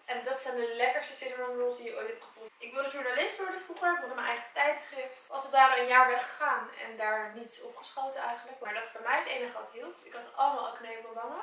En dat zijn de lekkerste cinnamon rolls die je ooit hebt geproefd. Ik wilde journalist worden vroeger, ik wilde mijn eigen tijdschrift. Als het ware een jaar weggegaan en daar niets opgeschoten eigenlijk. Maar dat is bij mij het enige wat hielp. Ik had allemaal acne op mijn wangen.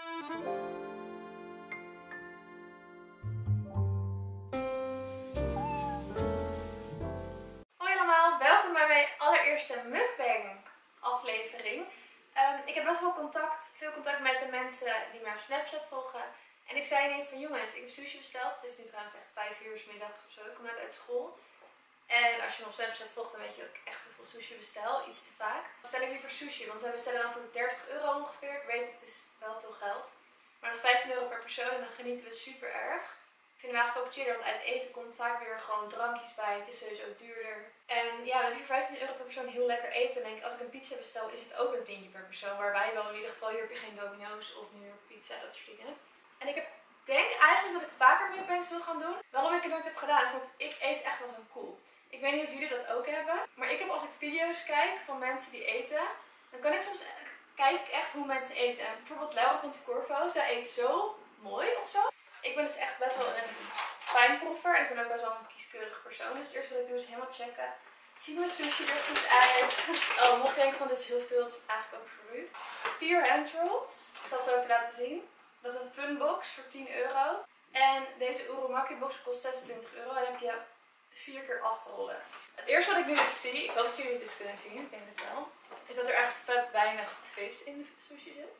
Hoi allemaal, welkom bij mijn allereerste mukbang aflevering. Ik heb best wel veel contact met de mensen die mij op Snapchat volgen. En ik zei ineens van jongens, ik heb sushi besteld. Het is nu trouwens echt 5 uur 's middags of zo. Ik kom net uit school. En als je me op Snapchat volgt, dan weet je dat ik echt heel veel sushi bestel. Iets te vaak. Dan bestel ik liever sushi, want we bestellen dan voor 30 euro ongeveer. Ik weet, het is wel veel geld. Maar dat is 15 euro per persoon en dan genieten we super erg. Ik vind hem eigenlijk ook chiller, want uit eten komt vaak weer gewoon drankjes bij. Het is sowieso duurder. En ja, dan heb je 15 euro per persoon heel lekker eten. En denk ik, als ik een pizza bestel, is het ook een tientje per persoon. Waar wij wonen in ieder geval. Hier heb je geen Domino's of New York Pizza, dat soort dingen. En ik denk eigenlijk dat ik vaker mukbangs wil gaan doen. Waarom ik het nooit heb gedaan is want ik eet echt als een koe. Ik weet niet of jullie dat ook hebben. Maar ik heb als ik video's kijk van mensen die eten, dan kan ik soms kijken echt hoe mensen eten. En bijvoorbeeld Laura Pontecorvo, zij eet zo mooi of zo. Ik ben dus echt best wel een fijnproever en ik ben ook best wel een kieskeurig persoon. Dus het eerste wat ik doe is helemaal checken. Ziet mijn sushi er goed uit? Oh, mocht je denken van dit is heel veel, het is eigenlijk ook voor u. 4 handrolls. Ik zal het zo even laten zien. Dat is een funbox voor 10 euro. En deze Urumaki box kost 26 euro. En dan heb je 4 keer 8 rollen. Het eerste wat ik nu dus zie, ik hoop dat jullie het eens kunnen zien, ik denk het wel, is dat er echt vet weinig vis in de sushi zit.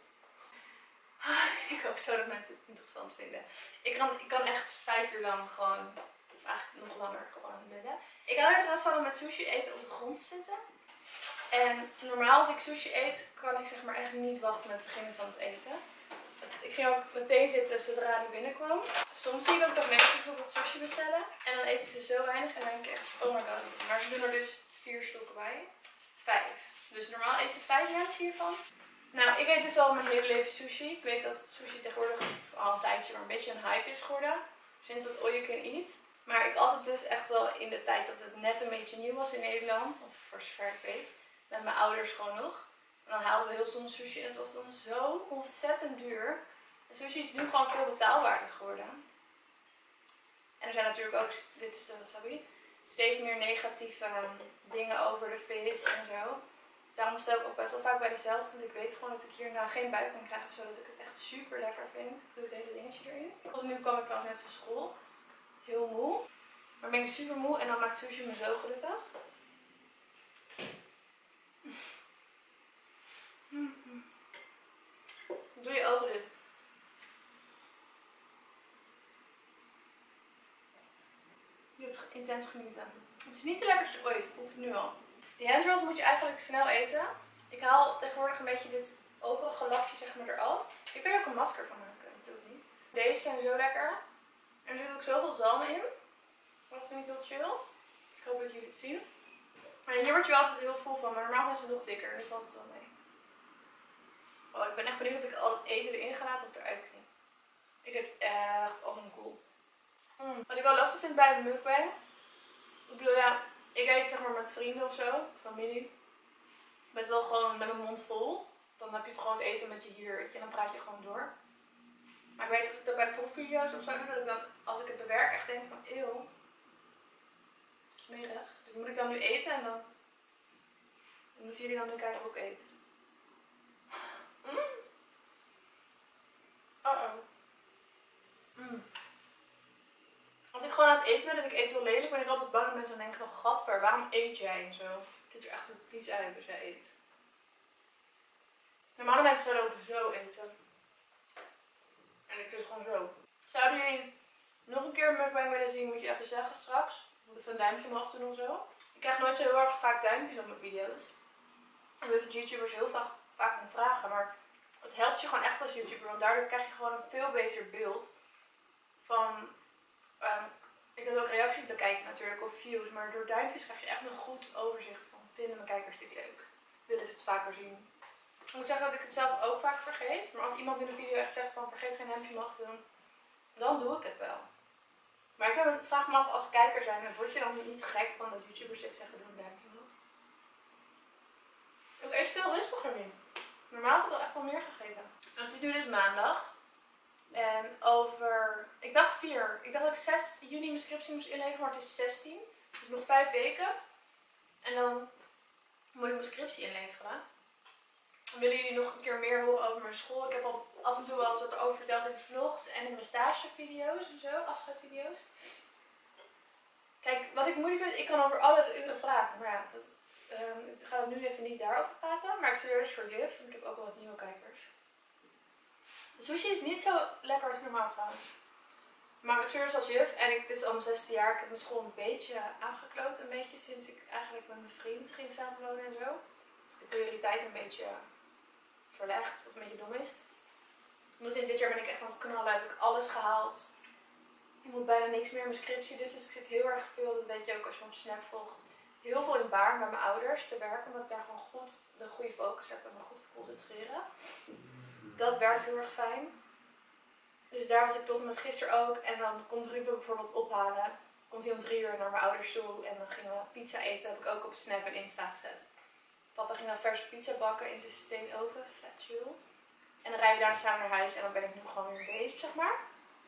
Ik hoop zo dat mensen het interessant vinden. Ik kan echt 5 uur lang gewoon, of eigenlijk nog langer gewoon lullen. Ik hou er trouwens van om met sushi eten op de grond te zitten. En normaal als ik sushi eet, kan ik zeg maar echt niet wachten met het beginnen van het eten. Ik ging ook meteen zitten zodra die binnenkwam. Soms zie je dat mensen bijvoorbeeld sushi bestellen. En dan eten ze zo weinig en dan denk ik echt, oh my god. Maar ze doen er dus 4 stukken bij. 5. Dus normaal eten 5 mensen hiervan. Nou, ik eet dus al mijn hele leven sushi. Ik weet dat sushi tegenwoordig al een tijdje maar een beetje een hype is geworden. Sinds dat all you can eat. Maar ik at het dus echt wel in de tijd dat het net een beetje nieuw was in Nederland. Of voor zover ik weet. Met mijn ouders gewoon nog. En dan haalden we heel soms sushi en het was dan zo ontzettend duur. En sushi is nu gewoon veel betaalbaarder geworden. En er zijn natuurlijk ook, dit is de wasabi, steeds meer negatieve dingen over de vis en zo. Daarom bestel ik ook best wel vaak bij dezelfde, want ik weet gewoon dat ik hierna geen buikpijn krijg of zo, dat ik het echt super lekker vind. Ik doe het hele dingetje erin. Tot nu kwam ik trouwens net van school. Heel moe. Maar ben ik super moe en dan maakt sushi me zo gelukkig. Doe je ogen dicht. Dit intens genieten. Het is niet de lekkerste ooit, ik proef het nu al. Die handrolls moet je eigenlijk snel eten. Ik haal tegenwoordig een beetje dit overige lapje zeg maar eraf. Je kan er ook een masker van maken, dat doe ik niet. Deze zijn zo lekker. Er zit ook zoveel zalm in. Dat vind ik heel chill. Ik hoop dat jullie het zien. En hier word je wel altijd heel vol van, maar normaal zijn ze nog dikker, dus valt het wel mee. Oh, ik ben echt benieuwd of ik al het eten erin ga laten of eruit knip. Ik eet echt als een koe. Wat ik wel lastig vind bij het mukbang. Ik bedoel ja, ik eet zeg maar met vrienden of zo, familie. Best wel gewoon met mijn mond vol. Dan heb je het gewoon het eten met je hier, weet je, en dan praat je gewoon door. Maar ik weet dat ik dat bij proefvideo's of zo doe, dat ik dan, als ik het bewerk, echt denk van eeuw. Smerig. Dus moet ik dan nu eten en dan moeten jullie dan nu kijken hoe ik eet. Als ik gewoon aan het eten ben en ik eet wel lelijk, ben ik altijd bang dat mensen dan denken van gadver, waarom eet jij en zo? Het ziet er echt vies uit als jij eet. Normale mensen zouden ook zo eten. En ik dus gewoon zo. Zouden jullie nog een keer een mukbang willen zien, moet je even zeggen straks. Of even een duimpje omhoog doen of zo. Ik krijg nooit zo heel erg vaak duimpjes op mijn video's. Ik weet dat YouTubers heel vaak om vragen, maar het helpt je gewoon echt als YouTuber. Want daardoor krijg je gewoon een veel beter beeld van... ik wil ook reacties bekijken natuurlijk, of views, maar door duimpjes krijg je echt een goed overzicht van vinden mijn kijkers dit leuk? Willen ze het vaker zien? Ik moet zeggen dat ik het zelf ook vaak vergeet, maar als iemand in de video echt zegt van vergeet geen duimpje omhoog te doen, dan doe ik het wel. Maar ik vraag me af als kijker zijn, word je dan niet gek van dat YouTubers dit zeggen doe een duimpje omhoog? Ik eet veel rustiger nu. Normaal had ik al echt al meer gegeten. Het is nu dus maandag. En over, ik dacht 4 dacht dat ik 6 juni mijn scriptie moest inleveren, maar het is 16. Dus nog 5 weken. En dan moet ik mijn scriptie inleveren. Willen jullie nog een keer meer horen over mijn school? Ik heb al af en toe wel eens wat erover verteld in vlogs en in mijn stagevideo's en zo, afscheidsvideo's. Kijk, wat ik moeilijk vind, ik kan over alle uren praten, maar ja, ik ga nu even niet daarover praten. Maar ik studeer dus voor juf, want ik heb ook wel wat nieuwe kijkers. De sushi is niet zo lekker als normaal trouwens. Maar ik studeer dus als juf en dit is al mijn 6e jaar. Ik heb mijn school een beetje aangekloot, een beetje sinds ik eigenlijk met mijn vriend ging samenwonen en zo. Dus de prioriteit een beetje verlegd, wat een beetje dom is. Maar sinds dit jaar ben ik echt aan het knallen, heb ik alles gehaald. Ik moet bijna niks meer in mijn scriptie, dus ik zit heel erg veel, dat weet je ook als je me op Snap volgt, heel veel in Baarn bij mijn ouders te werken, omdat ik daar gewoon goed de goede focus heb en me goed kan concentreren. Dat werkt heel erg fijn. Dus daar was ik tot en met gisteren ook. En dan komt Ruben bijvoorbeeld ophalen. Komt hij om 3 uur naar mijn ouders toe en dan gingen we pizza eten. Heb ik ook op Snap en Insta gezet. Papa ging dan verse pizza bakken in zijn steenoven, vet chill. En dan rijden we daarna samen naar huis en dan ben ik nu gewoon weer bezig, zeg maar.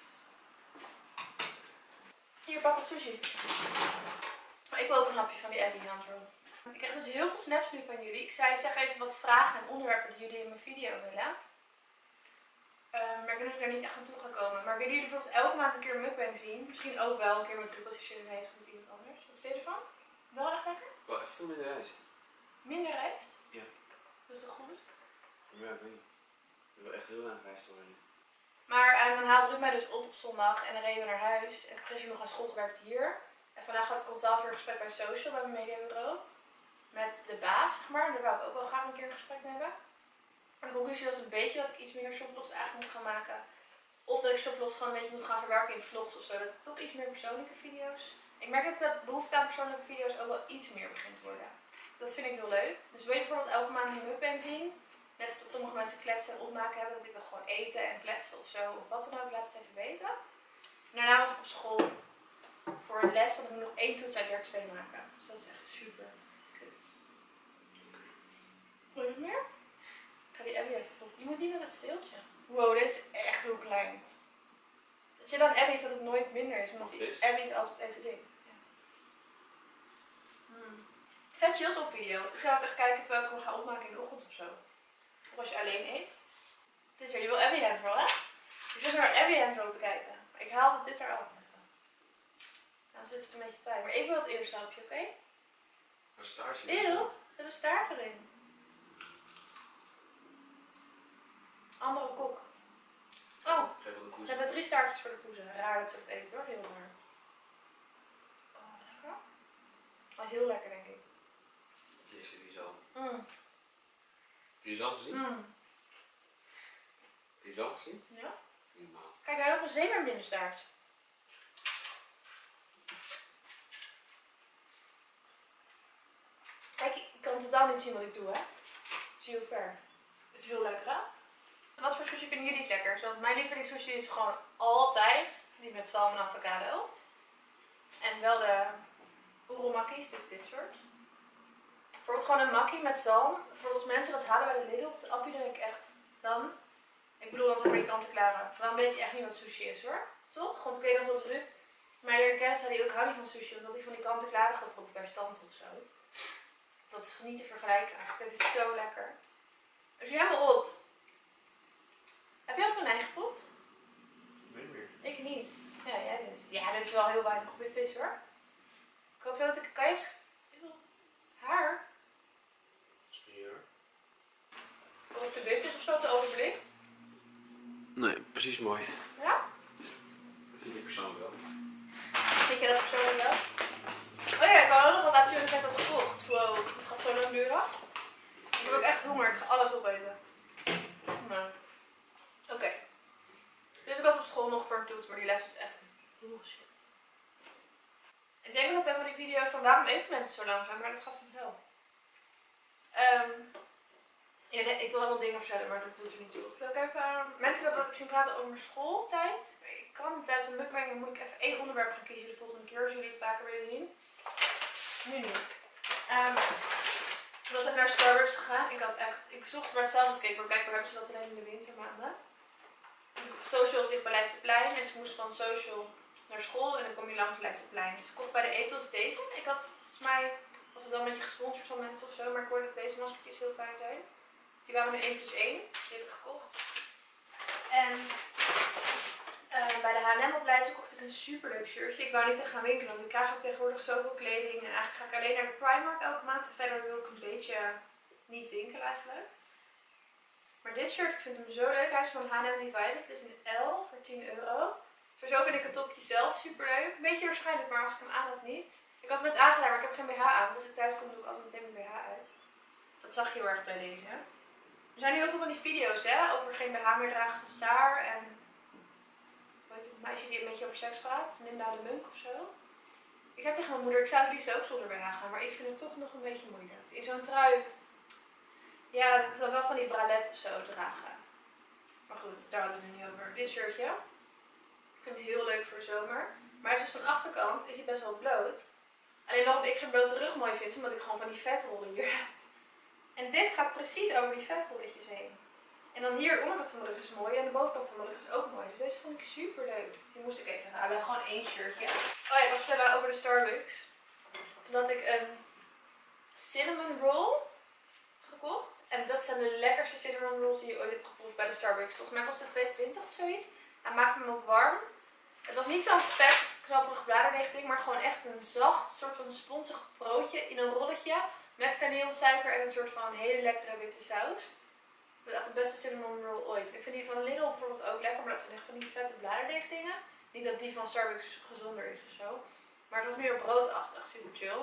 Hier, pak wat sushi. Ik wil ook een hapje van die Abby Handroll. Ik krijg dus heel veel snaps nu van jullie. Ik zei, zeg even wat vragen en onderwerpen die jullie in mijn video willen. Maar ik ben er niet echt aan toe gekomen. Maar willen jullie bijvoorbeeld elke maand een keer een mukbang zien? Misschien ook wel een keer met Ruben als je er heeft met iemand anders. Wat vind je ervan? Wel echt lekker? Wel echt veel minder rijst. Minder rijst? Ja. Dat is toch goed? Ja, ik weet niet. Ik wil echt heel weinig rijst worden. Maar dan haalt Ruud mij dus op zondag en dan reden we naar huis. En ik heb gisteren nog aan school gewerkt hier. En vandaag had ik om 12 uur een gesprek bij Social, bij mijn mediabureau. Met de baas, zeg maar. Daar wou ik ook wel graag een keer een gesprek mee hebben. En de conclusie was een beetje dat ik iets meer shoplogs eigenlijk moet gaan maken. Of dat ik shoplogs gewoon een beetje moet gaan verwerken in vlogs of zo. Dat ik toch iets meer persoonlijke video's. Ik merk dat de behoefte aan persoonlijke video's ook wel iets meer begint te worden. Dat vind ik heel leuk. Dus wil je bijvoorbeeld elke maand een mukbang zien? Net als dat sommige mensen kletsen en opmaken hebben. Dat ik dan gewoon eten en kletsen of zo. Of wat dan ook. Laat het even weten. En daarna was ik op school voor een les. Want ik moet nog 1 toets uit werk 2 maken. Dus dat is echt super kut. Wil je nog meer? Ik ga die Abby even proeven. Je moet niet met het steeltje. Wow, dit is echt heel klein. Dat je dan Abby is dat het nooit minder is. Want die Abby is altijd even dik. Ja. Vet chills op video. Ik ga het echt kijken terwijl ik hem ga opmaken in de ochtend of zo. Of als je alleen eet. Dit is er, je wil Abby Handroll, hè? Je zit naar Abby Handroll te kijken. Ik haal dat dit eraf. Dan zit het een beetje tijd. Maar ik wil het eerste hapje, oké? Een staartje. Eeuw, zit een staart erin. Andere kok. Oh, we hebben 3 staartjes voor de poezen. Raar dat ze het eten hoor, heel raar. Oh, lekker. Hij is heel lekker denk ik. Hier zit die zalm. Heb je die zalm gezien? Heb je die zalm gezien? Ja. Normaal. Kijk, daar nog een zeemeerminnenstaart. Kijk, ik kan totaal niet zien wat ik doe, hè. Zie je hoe ver. Het is heel lekker, hè? Wat voor sushi vinden jullie lekker? Zo, mijn lievelingssushi is gewoon altijd die met zalm en avocado. En wel de uromaki's, dus dit soort. Bijvoorbeeld gewoon een makkie met zalm. Bijvoorbeeld als mensen dat halen bij de Lidl op de appie, dan denk ik echt, dan... Ik bedoel dan zeg maar die kant-en-klare. Dan weet je echt niet wat sushi is hoor. Toch? Want ik weet nog dat Ruud mij leerde kennen, zei hij ook, ik hou niet van sushi. Omdat hij van die kant-en-klare geproefd bij Stand of zo. Dat is niet te vergelijken eigenlijk. Het is zo lekker. Dus je helemaal op. Heb je al tonijn geproefd? Nee meer. Ik niet. Ja, jij dus. Ja, dit is wel heel weinig goede vis hoor. Ik hoop dat ik... Kan je eens... Haar? Dat is niet hoor. Of het te wit is of zo, te overblikt? Nee, precies mooi. Ja? Vind ik persoonlijk wel. Vind je dat persoonlijk wel? Oh ja, ik wou ook nog wat laten zien wat ik net had gekocht. Wow, het gaat zo lang duren. Ik heb ook echt honger, ik ga alles opeten. Nou. Oké. Dus ik was op school nog voor een toets, maar die les was echt bullshit. Ik denk dat bij van die video's van waarom eten mensen zo langzaam, maar dat gaat vanzelf. Ja, ik wil allemaal dingen vertellen, maar dat doet er niet toe. Wil ik even mensen willen dat ik ging praten over mijn schooltijd. Ik kan tijdens een mukbang, dan moet ik even 1 onderwerp gaan kiezen de volgende keer als jullie het vaker willen zien. Nu niet. Ik was even naar Starbucks gegaan. Ik zocht waar het velvetcake, maar blijkbaar hebben ze dat alleen in de wintermaanden. Social is dicht bij Leidseplein en ze moest van Social naar school en dan kom je langs Leidseplein. Dus ik kocht bij de Ethos deze. Ik had, volgens mij was het wel een beetje gesponsord van mensen of zo, maar ik hoorde dat deze maskertjes heel fijn zijn. Die waren nu 1+1, dus die heb ik gekocht. En bij de H&M op Leidse kocht ik een superleuk shirtje. Ik wou niet echt gaan winkelen, want ik krijg ook tegenwoordig zoveel kleding. En eigenlijk ga ik alleen naar de Primark elke maand. En verder wil ik een beetje niet winkelen eigenlijk. Maar dit shirt, ik vind hem zo leuk. Hij is van H&M Divided. Het is een L voor €10. Sowieso vind ik het topje zelf super leuk. Een beetje waarschijnlijk, maar als ik hem aan had niet. Ik had het net aangedaan, maar ik heb geen BH aan. Dus als ik thuis kom, doe ik altijd meteen mijn BH uit. Dus dat zag je heel erg bij deze. Er zijn nu heel veel van die video's over geen BH meer dragen van Saar. En hoe heet het meisje die een beetje over seks praat? Linda de Munk of zo. Ik zei tegen mijn moeder, ik zou het liefst ook zonder BH gaan. Maar ik vind het toch nog een beetje moeilijk. In zo'n trui. Ja, ik zou wel van die bralette of zo dragen. Maar goed, daar hadden we het nu niet over. Dit shirtje. Ik vind hem heel leuk voor de zomer. Maar hij is dus van de achterkant is hij best wel bloot. Alleen waarom ik geen blote rug mooi vind, is omdat ik gewoon van die vetrollen hier heb. En dit gaat precies over die vetrolletjes heen. En dan hier de onderkant van mijn rug is mooi en de bovenkant van mijn rug is ook mooi. Dus deze vond ik super leuk. Die moest ik even halen. Gewoon één shirtje. Oh ja, ik wil vertellen over de Starbucks. Toen had ik een cinnamon roll gekocht. En dat zijn de lekkerste cinnamon rolls die je ooit hebt geproefd bij de Starbucks. Volgens mij kost het €2,20 of zoiets. Hij maakte hem ook warm. Het was niet zo'n vet, knapperig bladerdeeg ding, maar gewoon echt een zacht, soort van sponsig broodje in een rolletje. Met kaneel, suiker en een soort van hele lekkere witte saus. Dat is echt de beste cinnamon roll ooit. Ik vind die van Lidl bijvoorbeeld ook lekker, maar dat zijn echt van die vette bladerdeeg dingen. Niet dat die van Starbucks gezonder is of zo. Maar het was meer broodachtig, super chill.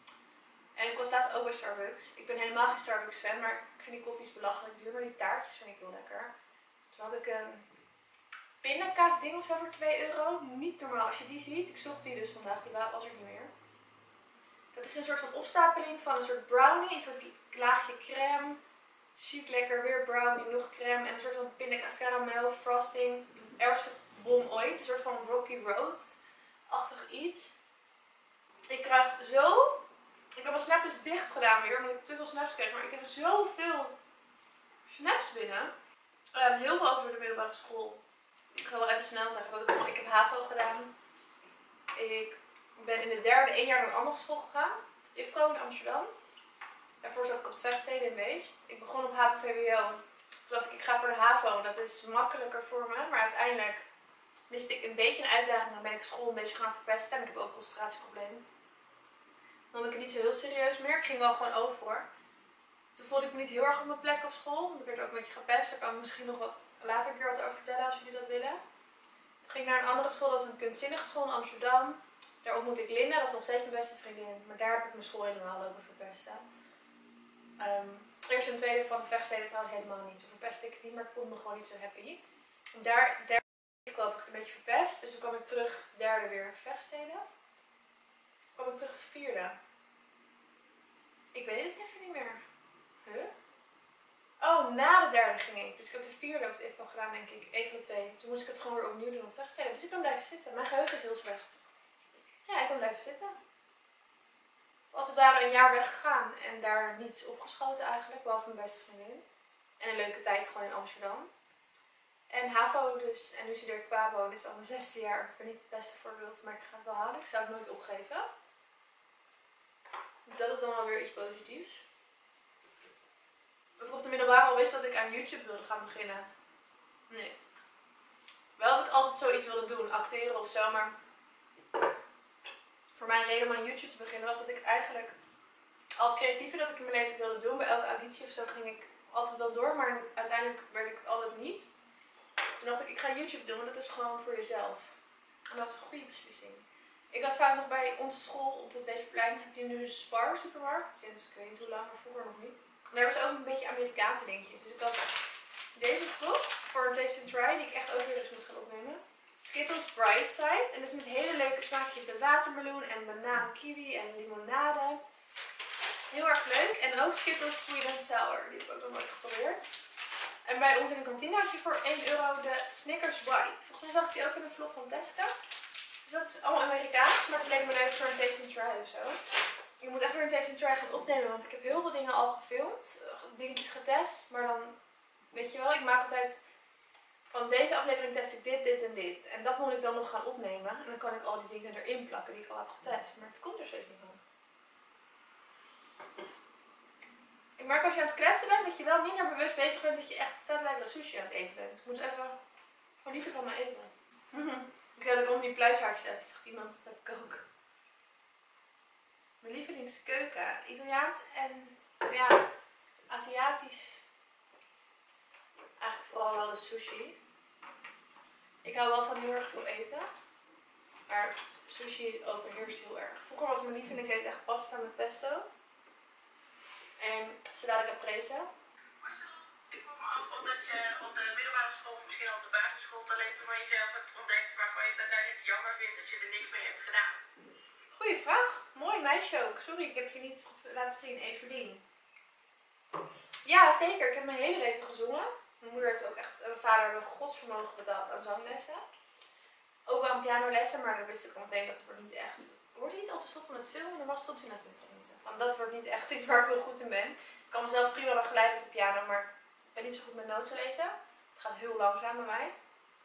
En ik was laatst ook bij Starbucks. Ik ben helemaal geen Starbucks fan, maar ik vind die koffies belachelijk duur. Maar die taartjes vind ik heel lekker. Toen had ik een pindakaasding of zo voor €2. Niet normaal als je die ziet. Ik zocht die dus vandaag, die was er niet meer. Dat is een soort van opstapeling van een soort brownie, een soort laagje crème. Ziek lekker, weer brownie, nog crème en een soort van pindakaas caramel frosting. De ergste bom ooit. Een soort van Rocky Road-achtig iets. Ik krijg zo... Ik heb mijn snap dus dicht gedaan weer, omdat ik te veel snaps kreeg. Maar ik heb zoveel snaps binnen. Heel veel over de middelbare school. Ik ga wel even snel zeggen dat ik heb HAVO gedaan. Ik ben in de derde 1 jaar naar een andere school gegaan. IFCO in Amsterdam. Daarvoor zat ik op het Vechtsteden in Wees. Ik begon op HAVO-VWO. Toen dacht ik ga voor de HAVO. Dat is makkelijker voor me. Maar uiteindelijk miste ik een beetje een uitdaging. Dan ben ik school een beetje gaan verpesten. En ik heb ook concentratieproblemen. Dan nam ik het niet zo heel serieus meer. Ik ging wel gewoon over hoor. Toen voelde ik me niet heel erg op mijn plek op school. Want ik werd ook een beetje gepest. Daar kan ik misschien nog wat later een keer wat over vertellen als jullie dat willen. Toen ging ik naar een andere school. Dat is een kunstzinnige school in Amsterdam. Daar ontmoette ik Linda. Dat is nog steeds mijn beste vriendin. Maar daar heb ik mijn school helemaal lopen verpesten. Eerst en tweede van de Vechtsteden trouwens helemaal niet. Toen verpestte ik het niet. Maar ik voelde me gewoon niet zo happy. En daar heb ik het een beetje verpest. Dus toen kwam ik terug derde weer Vechtsteden. Kwam ik terug vierde. Ik weet het even niet meer. Huh? Oh, na de derde ging ik. Dus ik heb de vierde ook even gedaan, denk ik. Een van de twee. Toen moest ik het gewoon weer opnieuw doen op Vechtsteden. Dus ik ben blijven zitten. Mijn geheugen is heel slecht. Ja, ik ben blijven zitten. Als het ware een jaar weggegaan en daar niets opgeschoten eigenlijk. Behalve mijn beste vriendin. En een leuke tijd gewoon in Amsterdam. En HAVO dus. En nu studeer ik PABO. Dit is al mijn 6e jaar. Ik ben niet het beste voorbeeld, maar ik ga het wel halen. Ik zou het nooit opgeven. Dat is dan wel weer iets positiefs. Of op de middelbare al wist dat ik aan YouTube wilde gaan beginnen. Nee. Wel dat ik altijd zoiets wilde doen. Acteren of zo, maar... Voor mijn reden om aan YouTube te beginnen was dat ik eigenlijk... Al het creatieve dat ik in mijn leven wilde doen. Bij elke auditie of zo ging ik altijd wel door. Maar uiteindelijk werd ik het altijd niet. Toen dacht ik ga YouTube doen, want dat is gewoon voor jezelf. En dat was een goede beslissing. Ik was trouwens nog bij onze school op het Weesperplein. Heb je nu een Spar supermarkt. Sinds ik weet niet hoe lang, maar vroeger nog niet. En daar hebben ze ook een beetje Amerikaanse dingetjes. Dus ik had deze gekocht voor een taste and try. Die ik echt ook weer eens moet gaan opnemen. Skittles Brightside. En dat is met hele leuke smaakjes met watermeloen en banaan, kiwi en limonade. Heel erg leuk. En ook Skittles Sweet and Sour. Die heb ik ook nog nooit geprobeerd. En bij ons in de kantine had je voor €1 de Snickers White. Volgens mij zag ik die ook in een vlog van Teska. Dus dat is allemaal Amerikaans, maar het leek me leuk voor een taste and try of zo. Ik moet echt weer een taste and try gaan opnemen, want ik heb heel veel dingen al gefilmd. Dingetjes getest, maar dan, weet je wel, ik maak altijd van deze aflevering test ik dit, dit en dit. En dat moet ik dan nog gaan opnemen. En dan kan ik al die dingen erin plakken die ik al heb getest. Maar het komt er steeds niet van. Ik merk als je aan het kletsen bent dat je wel minder bewust bezig bent dat je echt vet lekkere sushi aan het eten bent. Ik moet even genieten van mijn eten. Ik zei dat ik onder die pluishaartjes heb. Zegt iemand, dat heb ik ook. Mijn lievelingskeuken. Italiaans en ja, Aziatisch. Eigenlijk vooral wel de sushi. Ik hou wel van heel erg veel eten. Maar sushi overheerst heel erg. Vroeger was mijn lievelingseten echt pasta met pesto. En salade caprese. Ik vroeg me af of dat je op de middelbare school of misschien al op de basisschool talenten van jezelf hebt ontdekt waarvan je het uiteindelijk jammer vindt dat je er niks mee hebt gedaan. Goeie vraag. Mooi meisje ook. Sorry, ik heb je niet laten zien, Evelien. Ja, zeker. Ik heb mijn hele leven gezongen. Mijn moeder heeft ook echt, en mijn vader hebben godsvermogen betaald aan zanglessen. Ook wel aan pianolessen, maar dan wist ik al meteen dat het wordt niet echt. Wordt niet al te stoppen met filmen, dan was stopt in het instrumenten. Want dat wordt niet echt iets waar ik heel goed in ben. Ik kan mezelf prima begeleiden met de piano, maar ik ben niet zo goed met noten lezen. Het gaat heel langzaam bij mij.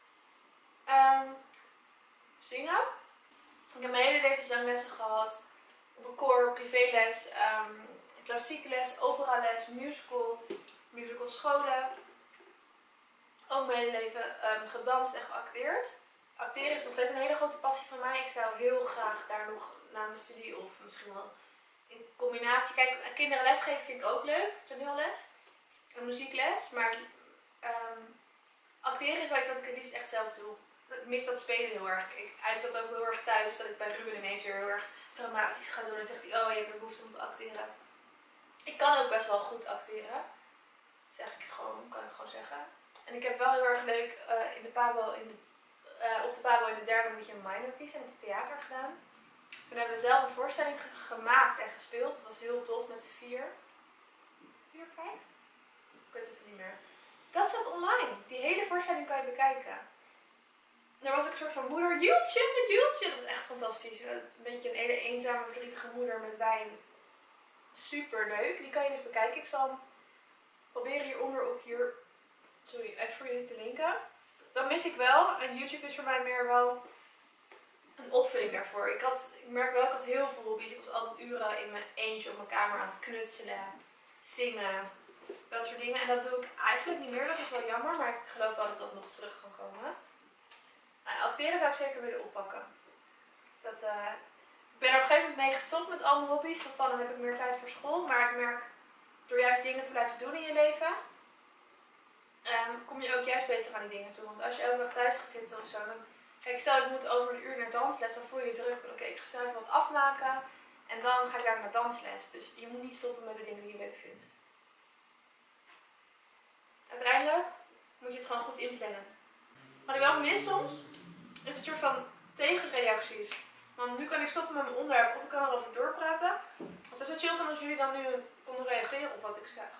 Zingen. Ik heb mijn hele leven zanglessen gehad. Op een koor, privéles, klassieke les, operales, musical scholen. Ook mijn hele leven gedanst en geacteerd. Acteren is nog steeds een hele grote passie van mij. Ik zou heel graag daar nog na mijn studie of misschien wel in combinatie. Kijk, kinderen lesgeven vind ik ook leuk. Toneelles en muziekles. Maar acteren is wel iets wat ik het liefst echt zelf doe. Ik mis dat spelen heel erg. Ik uit dat ook heel erg thuis. Dat ik bij Ruben ineens weer heel erg dramatisch ga doen. En zegt hij, oh je hebt er behoefte om te acteren. Ik kan ook best wel goed acteren. Zeg ik gewoon, kan ik gewoon zeggen. En ik heb wel heel erg leuk op de Pabo in de derde moet je een minor kiezen en heb ik theater gedaan. Toen hebben we zelf een voorstelling gemaakt en gespeeld. Dat was heel tof met 4, 5? Ik weet het even niet meer. Dat staat online. Die hele voorstelling kan je bekijken. Er was ook een soort van moeder, Jultje. Dat is echt fantastisch. Een beetje een hele eenzame, verdrietige moeder met wijn. Super leuk. Die kan je dus bekijken. Ik zal hem proberen hieronder of hier, even voor jullie te linken. Dat mis ik wel. En YouTube is voor mij meer wel een opvulling daarvoor. Ik merk wel, ik had heel veel hobby's. Ik was altijd uren in mijn eentje op mijn kamer aan het knutselen, zingen, dat soort dingen. En dat doe ik eigenlijk niet meer. Dat is wel jammer, maar ik geloof wel dat dat nog terug kan komen. Nou, acteren zou ik zeker willen oppakken. Ik ben er op een gegeven moment mee gestopt met al mijn hobby's. Van dan heb ik meer tijd voor school. Maar ik merk, door juist dingen te blijven doen in je leven, kom je ook juist beter aan die dingen toe. Want als je elke dag thuis gaat zitten of zo, dan... Kijk, stel ik moet over een uur naar dansles, dan voel je je druk. Oké, ik ga snel even wat afmaken en dan ga ik daar naar dansles. Dus je moet niet stoppen met de dingen die je leuk vindt. Uiteindelijk moet je het gewoon goed inplannen. Wat ik wel mis soms, is een soort van tegenreacties. Want nu kan ik stoppen met mijn onderwerp of ik kan erover doorpraten. Het zou zo chill zijn als jullie dan nu konden reageren op wat ik zeg.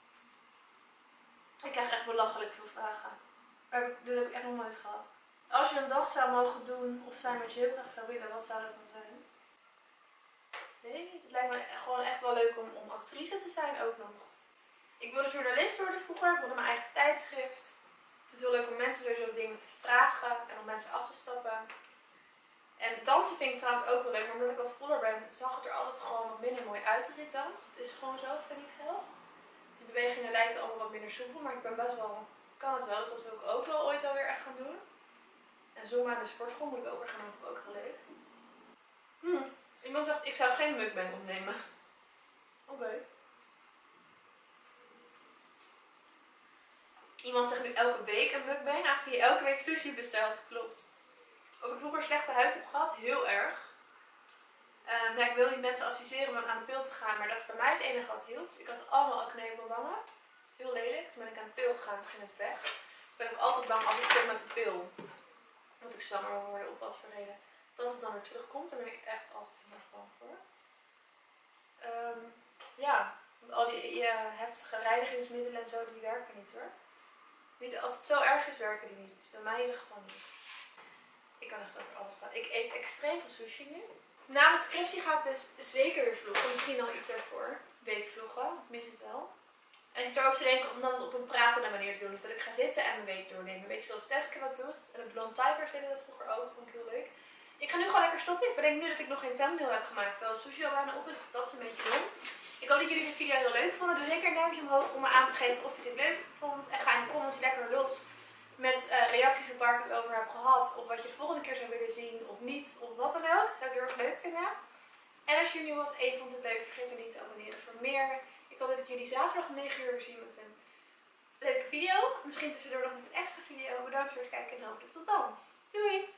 Ik krijg echt belachelijk veel vragen. Dat heb ik echt nog nooit gehad. Als je een dag zou mogen doen of zijn wat je heel graag zou willen, wat zou dat dan zijn? Weet ik niet. Het lijkt me gewoon echt wel leuk om actrice te zijn ook nog. Ik wilde journalist worden vroeger. Ik wilde mijn eigen tijdschrift. Ik vind het heel leuk om mensen sowieso dingen te vragen en om mensen af te stappen. En dansen vind ik trouwens ook wel leuk, maar omdat ik wat voller ben, zag het er altijd gewoon wat minder mooi uit als ik dans. Het is gewoon zo, vind ik zelf. Die bewegingen lijken allemaal wat minder soepel, maar ik ben best wel, kan het wel, dus dat wil ik ook wel ooit alweer echt gaan doen. En zoomen aan de sportschool moet ik ook weer gaan doen, vind ik ook heel leuk. Iemand zegt, ik zou geen mukbang opnemen. Oké. Iemand zegt nu elke week een mukbang, aangezien je elke week sushi bestelt. Klopt. Of ik vroeger slechte huid heb gehad, heel erg. Ik wil niet mensen adviseren om aan de pil te gaan, maar dat is bij mij het enige wat hielp. Ik had allemaal acne op mijn wangen. Heel lelijk. Toen ben ik aan de pil gegaan, toen ging het weg. Ik ben ook altijd bang als ik stop met de pil, dat ik zwanger wil worden of wat voor reden, dat het dan weer terugkomt. Daar ben ik echt altijd heel erg bang voor. Ja, want al die heftige reinigingsmiddelen en zo, die werken niet hoor. Niet, als het zo erg is, werken die niet. Bij mij in ieder geval niet. Ik kan echt over alles praten. Ik eet extreem veel sushi nu. Na mijn scriptie ga ik dus zeker weer vloggen. Misschien al iets daarvoor. Weekvloggen. Ik mis het wel. En ik zit er ook te denken om dan op een pratende manier te doen. Dus dat ik ga zitten en mijn week doornemen. Een beetje zoals Teske dat doet. En de Blonde Tigers deden dat vroeger ook. Vond ik heel leuk. Ik ga nu gewoon lekker stoppen. Ik bedenk nu dat ik nog geen thumbnail heb gemaakt. Terwijl Sushi al bijna op is. Dat is een beetje dom. Ik hoop dat jullie de video heel leuk vonden. Doe zeker een duimpje omhoog om me aan te geven of je dit leuk vond. En ga in de comments lekker los met reacties op waar ik het over heb gehad. Of wat je de volgende keer zou willen zien of niet. Of wat dan ook. Dat zou ik heel erg leuk vinden. En als je nieuw was en je vond het leuk, vergeet er niet te abonneren voor meer. Ik hoop dat ik jullie zaterdag om 9 uur zie met een leuke video. Misschien tussendoor nog met een extra video. Bedankt voor het kijken en hopelijk tot dan. Doei!